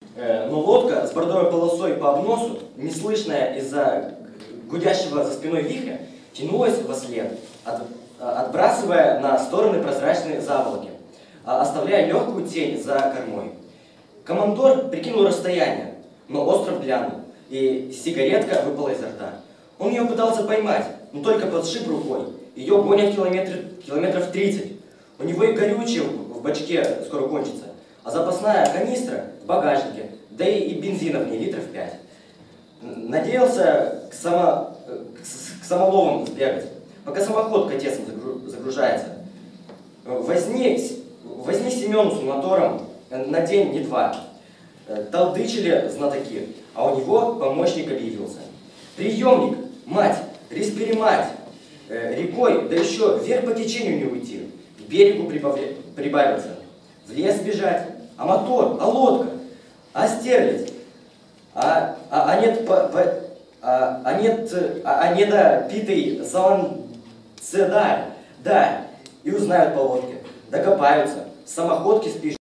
Но лодка с бордовой полосой по обносу, неслышная из-за гудящего за спиной вихря, тянулась во след, отбрасывая на стороны прозрачные заволоки, оставляя легкую тень за кормой. Командор прикинул расстояние, но остров глянул, и сигаретка выпала изо рта. Он ее пытался поймать, но только подшиб рукой. Ее гонят километров 30. У него и горючее в бачке скоро кончится, а запасная канистра в багажнике, да и бензина в ней литров 5. Надеялся к самоловам сбегать, пока самоход котецом загружается. Возни Семену с мотором на день, не два. Толдычили знатоки, а у него помощник объявился. Приемник, мать, рисперемать, рекой, да еще вверх по течению не уйти, к берегу прибавился, в лес бежать, а мотор, а лодка, а стерлядь, а недопитый заланцедаль, да, и узнают по лодке, докопаются, самоходки спишут.